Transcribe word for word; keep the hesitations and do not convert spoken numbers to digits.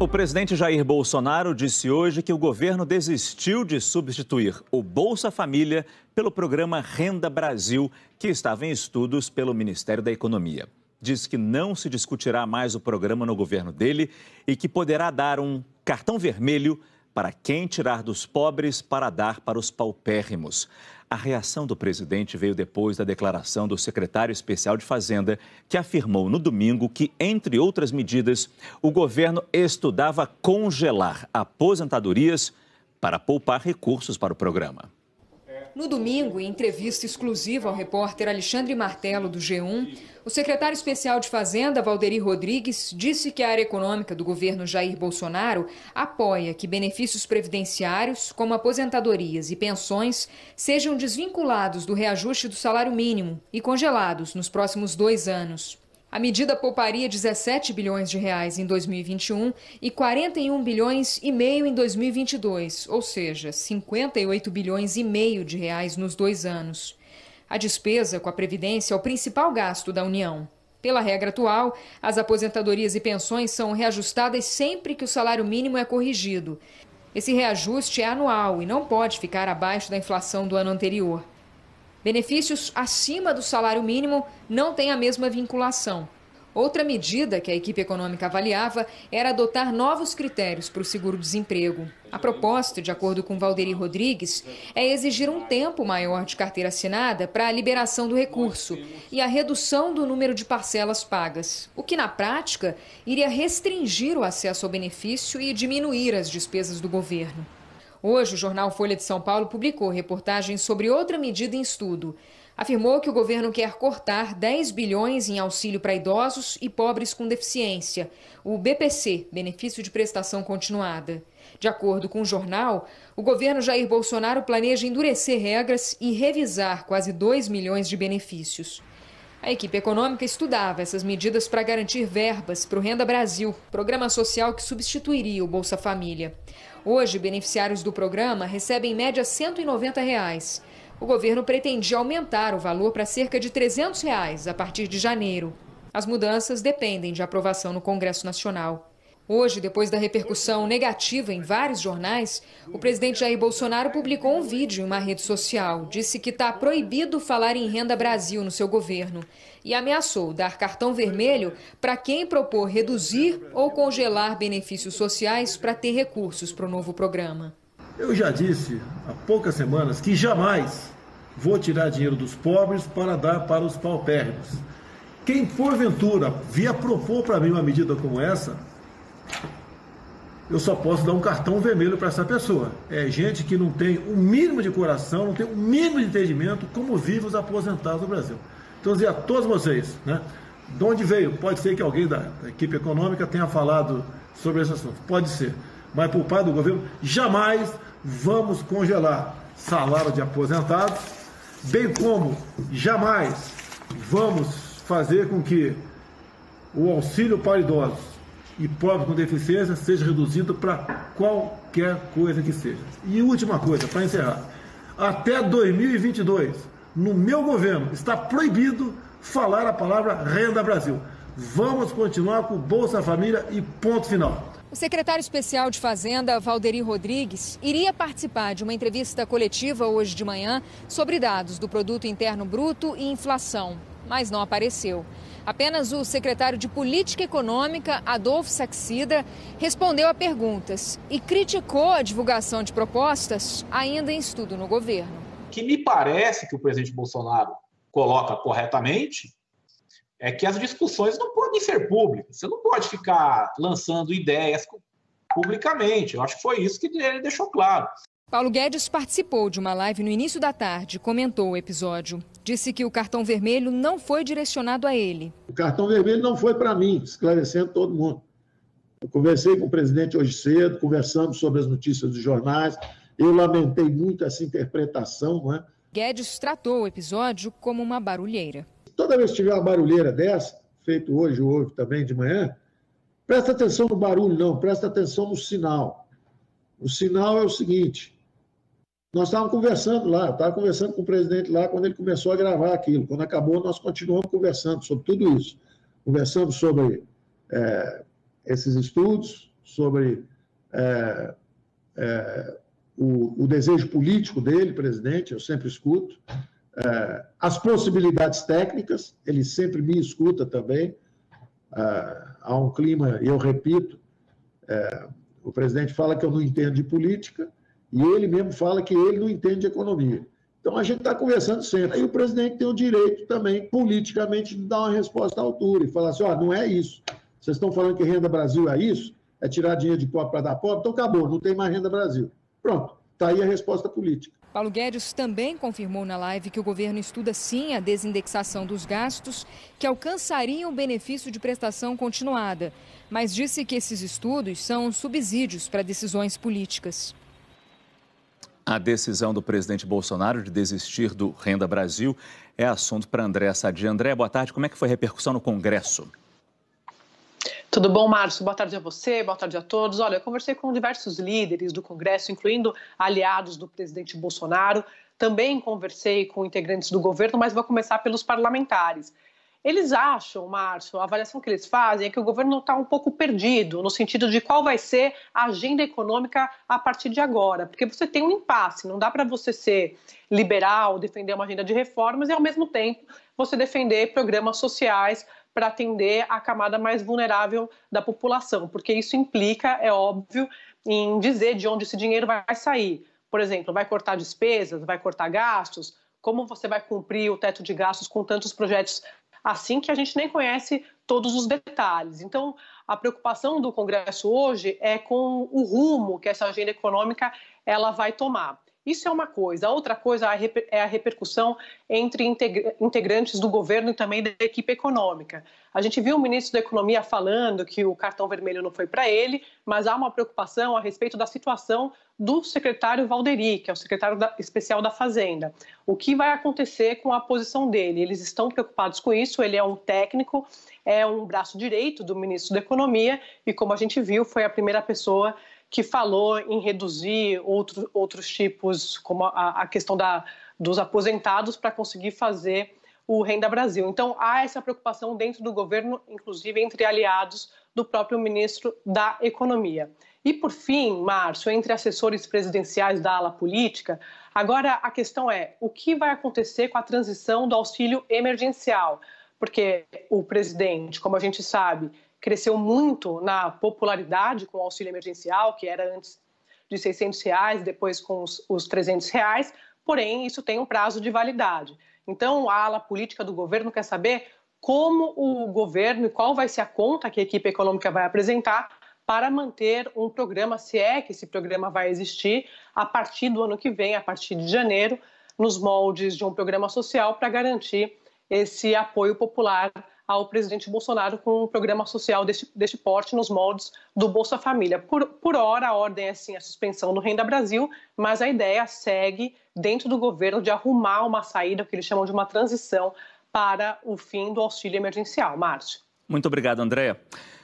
O presidente Jair Bolsonaro disse hoje que o governo desistiu de substituir o Bolsa Família pelo programa Renda Brasil, que estava em estudos pelo Ministério da Economia. Diz que não se discutirá mais o programa no governo dele e que poderá dar um cartão vermelho para quem tirar dos pobres para dar para os paupérrimos. A reação do presidente veio depois da declaração do secretário especial de Fazenda, que afirmou no domingo que, entre outras medidas, o governo estudava congelar aposentadorias para poupar recursos para o programa. No domingo, em entrevista exclusiva ao repórter Alexandre Martello, do G um, o secretário especial de Fazenda, Valderi Rodrigues, disse que a área econômica do governo Jair Bolsonaro apoia que benefícios previdenciários, como aposentadorias e pensões, sejam desvinculados do reajuste do salário mínimo e congelados nos próximos dois anos. A medida pouparia dezessete bilhões de reais em dois mil e vinte e um e quarenta e um bilhões e meio em dois mil e vinte e dois, ou seja, cinquenta e oito bilhões e meio de reais nos dois anos. A despesa com a Previdência é o principal gasto da União. Pela regra atual, as aposentadorias e pensões são reajustadas sempre que o salário mínimo é corrigido. Esse reajuste é anual e não pode ficar abaixo da inflação do ano anterior. Benefícios acima do salário mínimo não têm a mesma vinculação. Outra medida que a equipe econômica avaliava era adotar novos critérios para o seguro-desemprego. A proposta, de acordo com Valderi Rodrigues, é exigir um tempo maior de carteira assinada para a liberação do recurso e a redução do número de parcelas pagas, o que, na prática, iria restringir o acesso ao benefício e diminuir as despesas do governo. Hoje, o jornal Folha de São Paulo publicou reportagens sobre outra medida em estudo. Afirmou que o governo quer cortar dez bilhões em auxílio para idosos e pobres com deficiência, o B P C, Benefício de Prestação Continuada. De acordo com o jornal, o governo Jair Bolsonaro planeja endurecer regras e revisar quase dois milhões de benefícios. A equipe econômica estudava essas medidas para garantir verbas para o Renda Brasil, programa social que substituiria o Bolsa Família. Hoje, beneficiários do programa recebem em média cento e noventa reais. O governo pretendia aumentar o valor para cerca de trezentos reais a partir de janeiro. As mudanças dependem de aprovação no Congresso Nacional. Hoje, depois da repercussão negativa em vários jornais, o presidente Jair Bolsonaro publicou um vídeo em uma rede social. Disse que está proibido falar em Renda Brasil no seu governo e ameaçou dar cartão vermelho para quem propor reduzir ou congelar benefícios sociais para ter recursos para o novo programa. Eu já disse há poucas semanas que jamais vou tirar dinheiro dos pobres para dar para os paupérrimos. Quem, porventura, vier propor para mim uma medida como essa, eu só posso dar um cartão vermelho para essa pessoa. É gente que não tem o mínimo de coração, não tem o mínimo de entendimento como vivem os aposentados no Brasil. Então, dizer a todos vocês, né, de onde veio? Pode ser que alguém da equipe econômica tenha falado sobre esse assunto, pode ser. Mas por parte do governo, jamais vamos congelar salário de aposentados, bem como jamais vamos fazer com que o auxílio para idosos e pobres com deficiência seja reduzido para qualquer coisa que seja. E última coisa, para encerrar, até dois mil e vinte e dois, no meu governo, está proibido falar a palavra Renda Brasil. Vamos continuar com o Bolsa Família e ponto final. O secretário especial de Fazenda, Valderi Rodrigues, iria participar de uma entrevista coletiva hoje de manhã sobre dados do Produto Interno Bruto e inflação, mas não apareceu. Apenas o secretário de Política Econômica, Adolfo Saxida, respondeu a perguntas e criticou a divulgação de propostas ainda em estudo no governo. O que me parece que o presidente Bolsonaro coloca corretamente é que as discussões não podem ser públicas. Você não pode ficar lançando ideias publicamente. Eu acho que foi isso que ele deixou claro. Paulo Guedes participou de uma live no início da tarde e comentou o episódio. Disse que o cartão vermelho não foi direcionado a ele. O cartão vermelho não foi para mim, esclarecendo todo mundo. Eu conversei com o presidente hoje cedo, conversamos sobre as notícias dos jornais. Eu lamentei muito essa interpretação, não é? Guedes tratou o episódio como uma barulheira. Toda vez que tiver uma barulheira dessa, feito hoje ou houve também de manhã, presta atenção no barulho, não, presta atenção no sinal. O sinal é o seguinte: nós estávamos conversando lá, eu estava conversando com o presidente lá quando ele começou a gravar aquilo. Quando acabou, nós continuamos conversando sobre tudo isso. Conversamos sobre é, esses estudos, sobre é, é, o, o desejo político dele, presidente, eu sempre escuto, é, as possibilidades técnicas, ele sempre me escuta também. É, há um clima, e eu repito, é, o presidente fala que eu não entendo de política e ele mesmo fala que ele não entende de economia. Então, a gente está conversando sempre. Aí o presidente tem o direito também, politicamente, de dar uma resposta à altura e falar assim, ó, não é isso. Vocês estão falando que Renda Brasil é isso? É tirar dinheiro de pobre para dar pobre? Então, acabou, não tem mais Renda Brasil. Pronto, está aí a resposta política. Paulo Guedes também confirmou na live que o governo estuda sim a desindexação dos gastos, que alcançariam o benefício de prestação continuada, mas disse que esses estudos são subsídios para decisões políticas. A decisão do presidente Bolsonaro de desistir do Renda Brasil é assunto para Andréa Sadi. Andréa, boa tarde. Como é que foi a repercussão no Congresso? Tudo bom, Márcio? Boa tarde a você, boa tarde a todos. Olha, eu conversei com diversos líderes do Congresso, incluindo aliados do presidente Bolsonaro. Também conversei com integrantes do governo, mas vou começar pelos parlamentares. Eles acham, Márcio, a avaliação que eles fazem é que o governo está um pouco perdido, no sentido de qual vai ser a agenda econômica a partir de agora. Porque você tem um impasse, não dá para você ser liberal, defender uma agenda de reformas e, ao mesmo tempo, você defender programas sociais para atender a camada mais vulnerável da população. Porque isso implica, é óbvio, em dizer de onde esse dinheiro vai sair. Por exemplo, vai cortar despesas, vai cortar gastos? Como você vai cumprir o teto de gastos com tantos projetos assim que a gente nem conhece todos os detalhes? Então, a preocupação do Congresso hoje é com o rumo que essa agenda econômica ela vai tomar. Isso é uma coisa. A outra coisa é a repercussão entre integrantes do governo e também da equipe econômica. A gente viu o ministro da Economia falando que o cartão vermelho não foi para ele, mas há uma preocupação a respeito da situação do secretário Valderi, que é o secretário da, especial da Fazenda. O que vai acontecer com a posição dele? Eles estão preocupados com isso, ele é um técnico, é um braço direito do ministro da Economia e, como a gente viu, foi a primeira pessoa que falou em reduzir outro, outros tipos, como a, a questão da, dos aposentados, para conseguir fazer o Renda Brasil. Então, há essa preocupação dentro do governo, inclusive entre aliados do próprio ministro da Economia. E, por fim, Márcio, entre assessores presidenciais da ala política, agora a questão é o que vai acontecer com a transição do auxílio emergencial? Porque o presidente, como a gente sabe, cresceu muito na popularidade com o auxílio emergencial, que era antes de seiscentos reais, depois com os, os trezentos reais, porém isso tem um prazo de validade. Então a ala política do governo quer saber como o governo e qual vai ser a conta que a equipe econômica vai apresentar para manter um programa, se é que esse programa vai existir, a partir do ano que vem, a partir de janeiro, nos moldes de um programa social para garantir esse apoio popular ao presidente Bolsonaro com um programa social deste, deste porte nos moldes do Bolsa Família. Por, por hora, a ordem é sim a suspensão do Renda Brasil, mas a ideia segue dentro do governo de arrumar uma saída, o que eles chamam de uma transição, para o fim do auxílio emergencial. Márcio. Muito obrigado, Andréa.